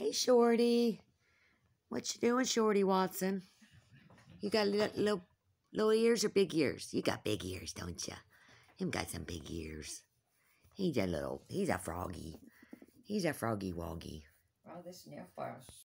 Hey, Shorty. What you doing, Shorty Watson? You got little ears or big ears? You got big ears, don't you? Him got some big ears. He's a froggy. He's a froggy woggy. Well, this is near fast.